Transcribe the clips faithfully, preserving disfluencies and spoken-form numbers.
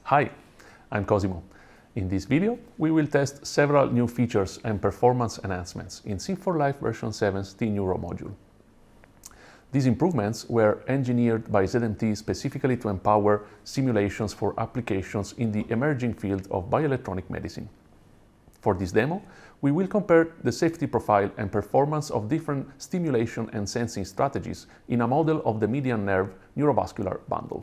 Hi, I'm Cosimo. In this video, we will test several new features and performance enhancements in Sim four Life version seven's T-Neuro module. These improvements were engineered by Z M T specifically to empower simulations for applications in the emerging field of bioelectronic medicine. For this demo, we will compare the safety profile and performance of different stimulation and sensing strategies in a model of the median nerve neurovascular bundle.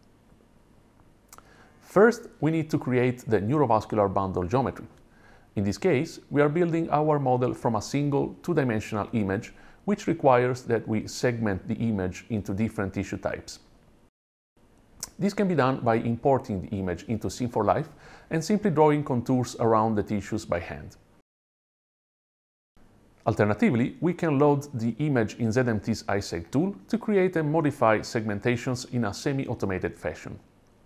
First, we need to create the neurovascular bundle geometry. In this case, we are building our model from a single two-dimensional image, which requires that we segment the image into different tissue types. This can be done by importing the image into Sim four Life and simply drawing contours around the tissues by hand. Alternatively, we can load the image in Z M T's iSeg tool to create and modify segmentations in a semi-automated fashion.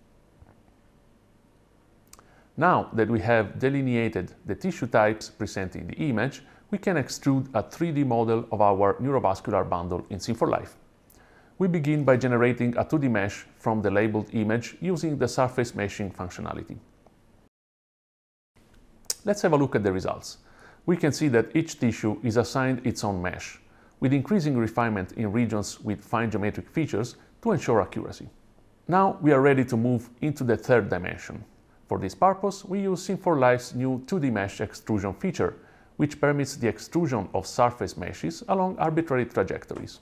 Now that we have delineated the tissue types presenting the image, we can extrude a three D model of our neurovascular bundle in Sim four Life. We begin by generating a two D mesh from the labeled image using the surface meshing functionality. Let's have a look at the results. We can see that each tissue is assigned its own mesh, with increasing refinement in regions with fine geometric features to ensure accuracy. Now we are ready to move into the third dimension. For this purpose, we use Sim four Life's new two D mesh extrusion feature, which permits the extrusion of surface meshes along arbitrary trajectories.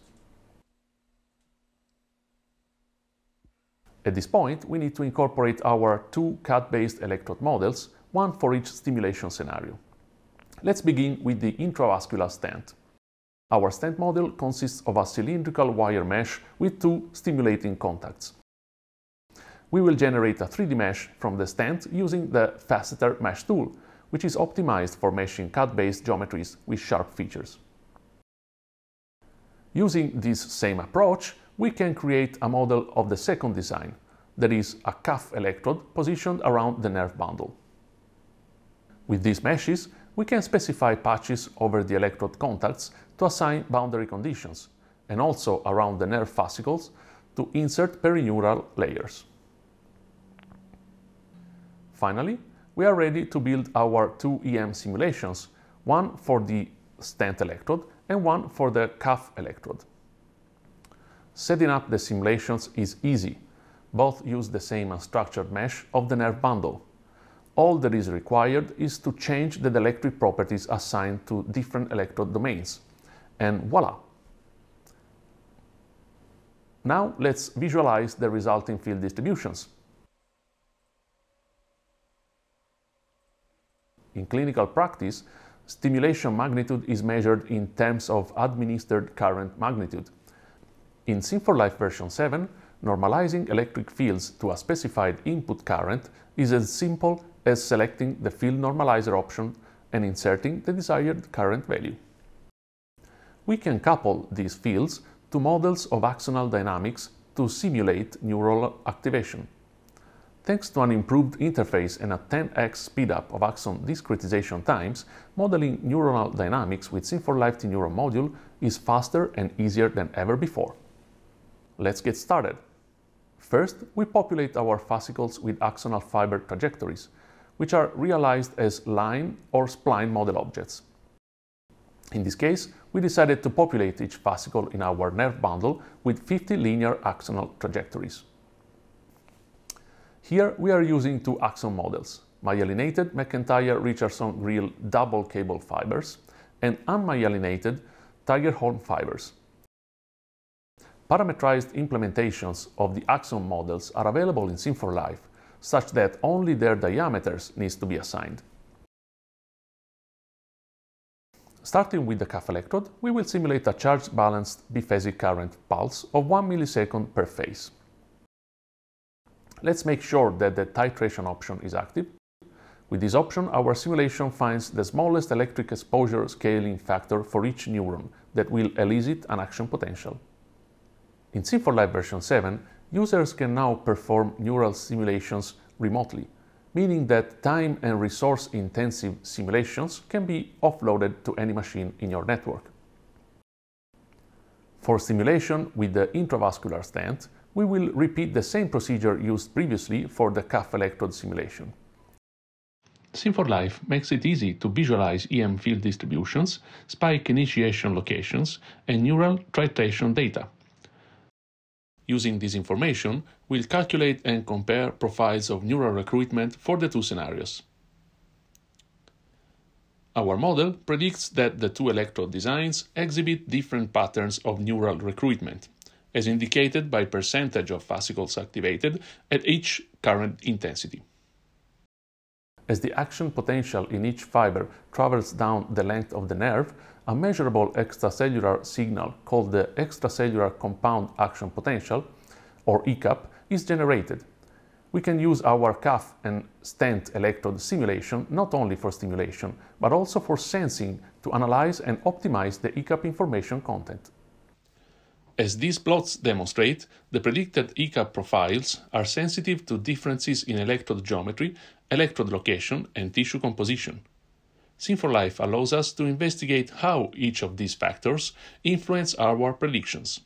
At this point, we need to incorporate our two C A D-based electrode models, one for each stimulation scenario. Let's begin with the Intravascular Stent. Our stent model consists of a cylindrical wire mesh with two stimulating contacts. We will generate a three D mesh from the stent using the Faceter Mesh tool, which is optimized for meshing C A D-based geometries with sharp features. Using this same approach, we can create a model of the second design, that is, a cuff electrode positioned around the nerve bundle. With these meshes, we can specify patches over the electrode contacts to assign boundary conditions, and also around the nerve fascicles to insert perineural layers. Finally, we are ready to build our two E M simulations, one for the stent electrode and one for the cuff electrode. Setting up the simulations is easy. Both use the same unstructured mesh of the nerve bundle. All that is required is to change the dielectric properties assigned to different electrode domains. And voila! Now let's visualize the resulting field distributions. In clinical practice, stimulation magnitude is measured in terms of administered current magnitude. In Sim four Life version seven, normalizing electric fields to a specified input current is as simple as selecting the field normalizer option and inserting the desired current value. We can couple these fields to models of axonal dynamics to simulate neural activation. Thanks to an improved interface and a ten x speedup of axon discretization times, modeling neuronal dynamics with Sim four Life T-Neuro module is faster and easier than ever before. Let's get started. First, we populate our fascicles with axonal fiber trajectories, which are realized as line or spline model objects. In this case, we decided to populate each fascicle in our nerve bundle with fifty linear axonal trajectories. Here we are using two axon models, myelinated McIntyre-Richardson-Grill double cable fibers and unmyelinated tiger horn fibers. Parametrized implementations of the axon models are available in Sim four Life, such that only their diameters need to be assigned. Starting with the cuff electrode, we will simulate a charge-balanced biphasic current pulse of one millisecond per phase. Let's make sure that the titration option is active. With this option, our simulation finds the smallest electric exposure scaling factor for each neuron that will elicit an action potential. In Sim four Life version seven, users can now perform neural simulations remotely, meaning that time and resource-intensive simulations can be offloaded to any machine in your network. For simulation with the intravascular stent, we will repeat the same procedure used previously for the cuff electrode simulation. Sim four Life makes it easy to visualize E M field distributions, spike initiation locations, and neural titration data. Using this information, we'll calculate and compare profiles of neural recruitment for the two scenarios. Our model predicts that the two electrode designs exhibit different patterns of neural recruitment, as indicated by percentage of fascicles activated at each current intensity. As the action potential in each fiber travels down the length of the nerve, a measurable extracellular signal called the extracellular compound action potential, or E CAP, is generated. We can use our cuff and stent electrode simulation not only for stimulation, but also for sensing to analyze and optimize the E CAP information content. As these plots demonstrate, the predicted E CAP profiles are sensitive to differences in electrode geometry, electrode location, and tissue composition. Sim four Life allows us to investigate how each of these factors influence our predictions.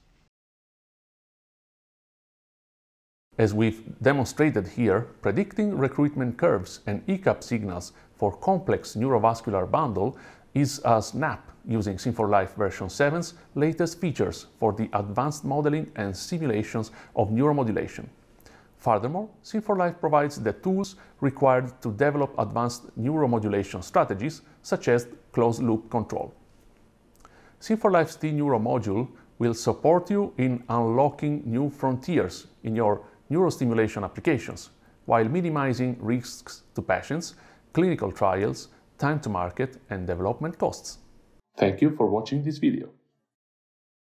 As we've demonstrated here, predicting recruitment curves and E CAP signals for complex neurovascular bundle is a snap using Sim four Life version seven's latest features for the advanced modeling and simulations of neuromodulation. Furthermore, Sim four Life provides the tools required to develop advanced neuromodulation strategies, such as closed-loop control. Sim four Life's T-Neuro module will support you in unlocking new frontiers in your neurostimulation applications, while minimizing risks to patients, clinical trials, time to market, and development costs. Thank you for watching this video.